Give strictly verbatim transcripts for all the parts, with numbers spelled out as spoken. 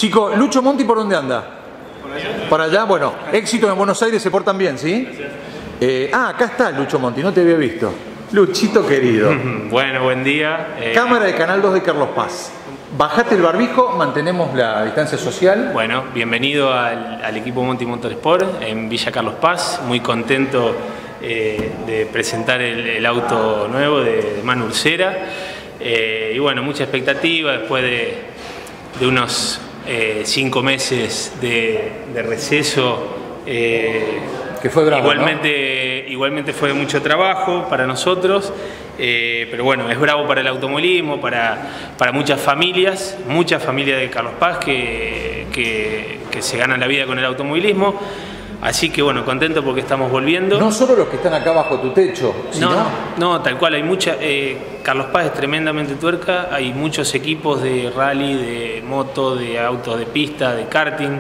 Chico, Lucho Monti, ¿por dónde anda? Por allá. Por allá, bueno, éxito en Buenos Aires, se portan bien, ¿sí? Eh, ah, acá está Lucho Monti, no te había visto. Luchito querido. Bueno, buen día. Eh... Cámara de Canal dos de Carlos Paz. Bajate el barbijo, mantenemos la distancia social. Bueno, bienvenido al, al equipo Monti Motorsport en Villa Carlos Paz. Muy contento eh, de presentar el, el auto nuevo de, de Manu Ursera. Eh, y bueno, mucha expectativa después de, de unos eh, cinco meses de, de receso. Eh, que fue bravo, igualmente, ¿no? Igualmente fue mucho trabajo para nosotros, eh, pero bueno, es bravo para el automovilismo, para, para muchas familias, muchas familias de Carlos Paz que, que, que se ganan la vida con el automovilismo. Así que bueno, contento porque estamos volviendo. No solo los que están acá bajo tu techo, sino... No, no, tal cual, hay mucha... Eh, Carlos Paz es tremendamente tuerca, hay muchos equipos de rally, de moto, de autos de pista, de karting,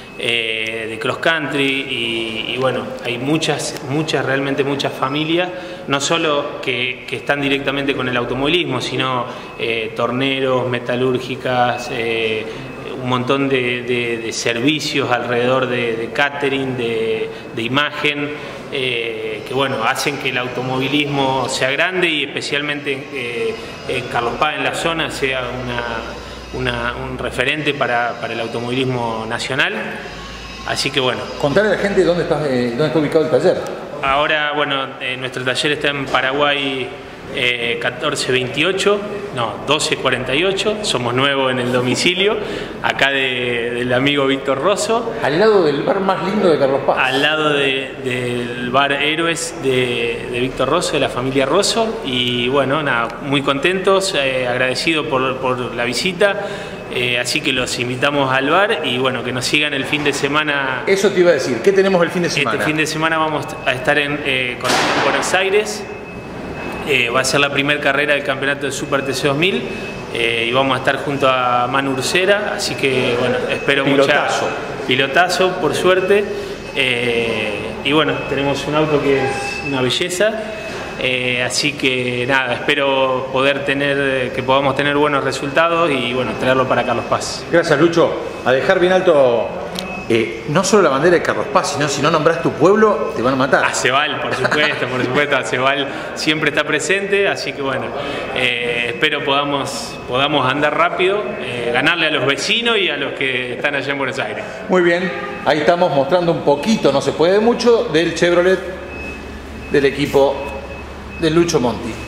eh, de cross country y, y bueno, hay muchas, muchas, realmente muchas familias, no solo que, que están directamente con el automovilismo, sino eh, torneros, metalúrgicas, eh, un montón de, de, de servicios alrededor de, de catering, de, de imagen, eh, que bueno, hacen que el automovilismo sea grande y especialmente eh, en Carlos Paz, en la zona, sea una, una, un referente para, para el automovilismo nacional. Así que bueno. Contale a la gente dónde está, eh, dónde está ubicado el taller. Ahora, bueno, eh, nuestro taller está en Paraguay eh, catorce veintiocho, no, doce cuarenta y ocho, somos nuevos en el domicilio, acá de, del amigo Víctor Rosso. Al lado del bar más lindo de Carlos Paz. Al lado de, del bar Héroes de, de Víctor Rosso, de la familia Rosso. Y bueno, nada, muy contentos, eh, agradecidos por, por la visita. Eh, así que los invitamos al bar y bueno, que nos sigan el fin de semana. Eso te iba a decir, ¿qué tenemos el fin de semana? Este fin de semana vamos a estar en, eh, con, en Buenos Aires. Eh, va a ser la primera carrera del campeonato de Super T C dos mil eh, y vamos a estar junto a Manu Ursera, así que bueno, espero pilotazo. mucha pilotazo, por suerte. Eh, y bueno, tenemos un auto que es una belleza. Eh, así que nada, espero poder tener, que podamos tener buenos resultados y bueno, traerlo para Carlos Paz. Gracias, Lucho. A dejar bien alto eh, no solo la bandera de Carlos Paz, sino si no nombras tu pueblo, te van a matar. Aceval, por supuesto, por supuesto, Aceval siempre está presente, así que bueno, eh, espero podamos, podamos andar rápido, eh, ganarle a los vecinos y a los que están allá en Buenos Aires. Muy bien, ahí estamos mostrando un poquito, no se puede mucho, del Chevrolet del equipo de Lucho Monti.